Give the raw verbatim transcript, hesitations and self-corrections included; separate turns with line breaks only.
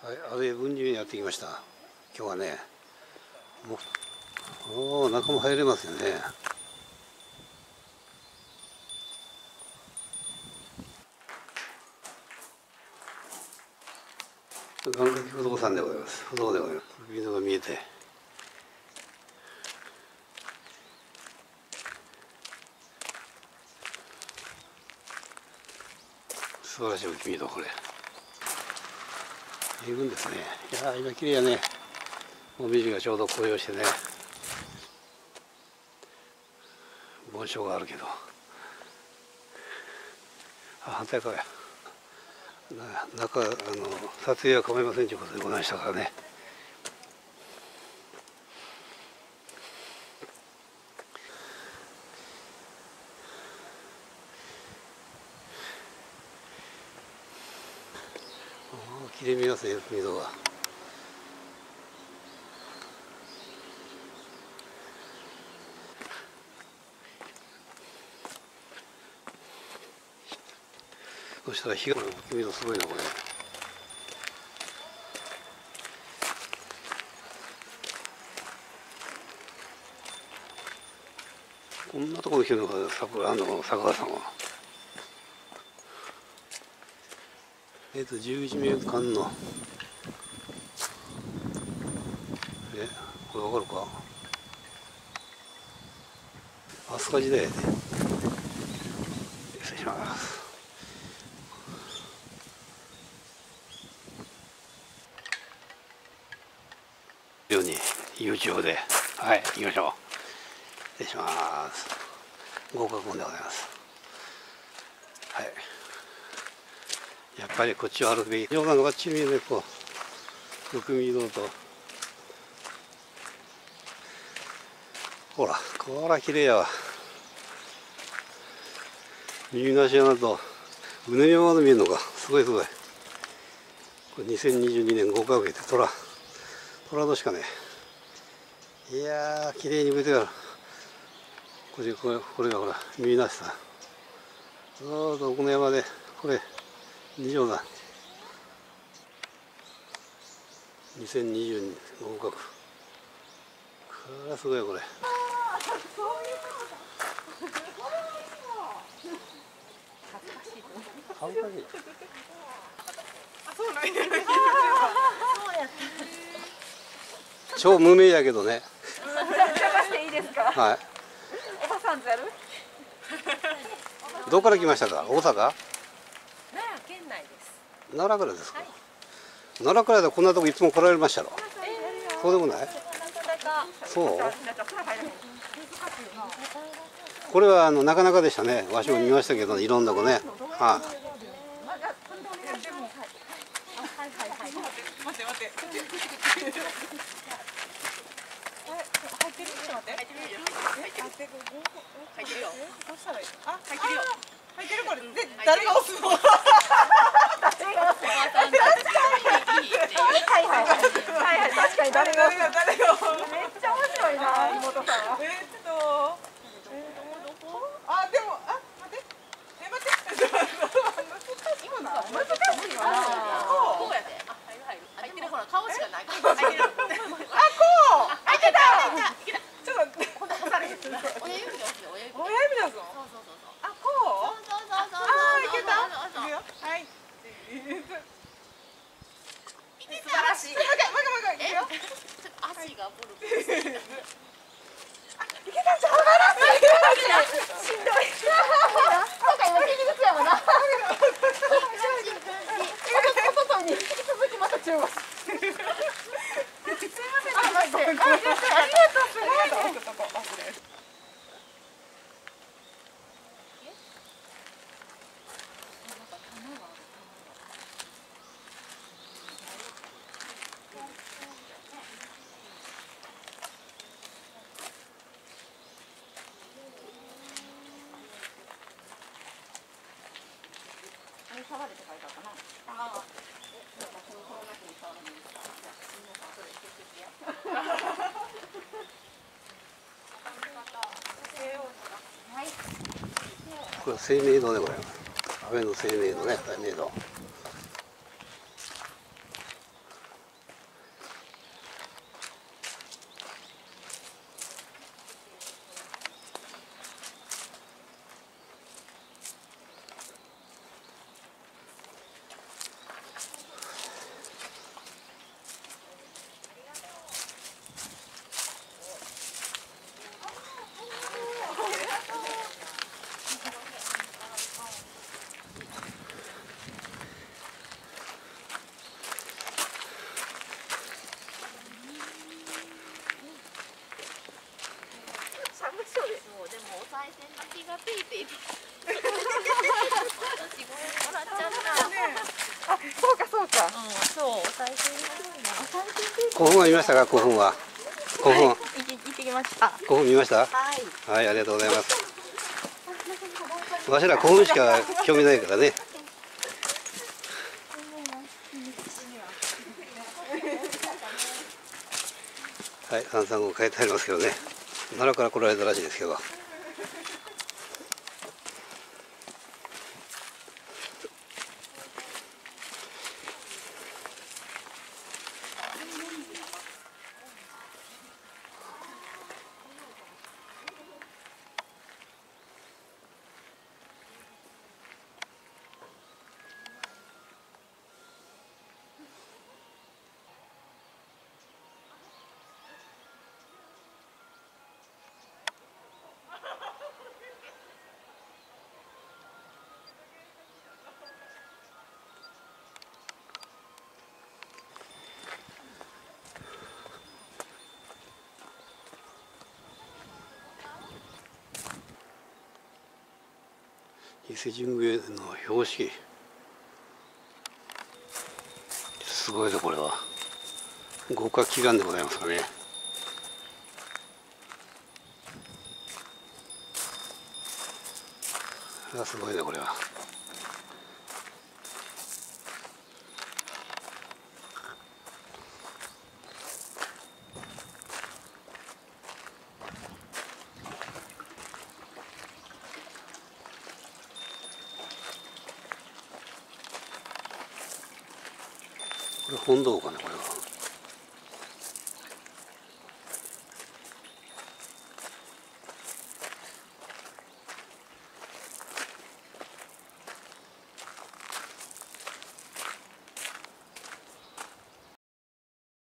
はい、安倍文人にやってきました。今日はね、もう、おお、中も入れますよね。願掛不動産でございます。不動でございます。海のが見えて。素晴らしい海のこれ。十分ですね。いやー、今綺麗やね。もみじがちょうど紅葉してね。盆栽があるけど。あ、反対側や。中、あの撮影は構いませんということでございましたからね。きれいに見えますね、海戸が。そしたら日が海戸すごいなこれ。こんなところに来るのか、桜、あの桜さんは。えっとじゅういちメートル間の。え、これわかるか。飛鳥時代で。失礼します。ように YouTube で、はい、行きましょう。失礼します。合格音でございます。はい。やっぱりこっちを歩くべき。冗談があっち見えね、こう、六味堂と。ほら、こら綺麗やわ。右なし穴と、うねりまで見えるのか。すごいすごい。これにせんにじゅうにねん合格受けて、虎。虎年かね。いやー、綺麗に植えてある。これ、これ、これがほら、右なしさ。どうぞ、この山で、これ、二条だ。にせんにじゅうにねん合格。これはすごいよ、これ。恥ずかしい。超無名やけどね。
していいですか。
はい。
おばさんざる。
どこから来ましたか。大阪。
奈良県内です。
奈良からですか。はい、奈良からでこんなとこいつも来られましたろ。えー、そうでもない。そう。これはあのなかなかでしたね。わしも見ましたけど、いろんな子ね。はい、あ。
待って待って。入ってる。ちょっと待って。入ってるよ。入ってるよ。どうしたらいい？あ、入ってるよ。入ってるこれ。で、誰が押すの？誰が押すの？はいはいはいはい、確かに誰が誰が誰が。めっちゃ面白いな、妹さん。えっと、あ、でも、あ、待って。え、待って。今の難しいよな。こうやで。あ、入る入る。入ってるほら顔しかない。入ってる。あ、こう。入ってた。ちょっと。こんな押されへん。親指で押すよ。親指だぞ。そうそうそうそう。あ、こう。そうそうそうそう。あ、いけた。いくよ。はい。素晴らしい。もう一回もう一回もう一回。いくよ。ちょっと足がブルブル。いけたんちゃうかな。しんどい。今回の筋肉やもんな。おとといに引き続きまた中国。すいません。あ、マジで。ありがとう。すごいね。触れて書いたかな。ああ。
これは清明堂でございます。安倍の清明堂ね、清明堂。
そうか。
そう、最初に
古墳は見ましたか？古墳は。古墳。
行って行ってきました。
古墳見ました？
はい。
はい、ありがとうございます。わしら古墳しか興味ないからね。はい、三三五書いてありますけどね。奈良から来られたらしいですけど。伊勢神宮の標識、すごいぞこれは。合格祈願でございますかね。あ、すごいねこれは。これ本堂かねこれは。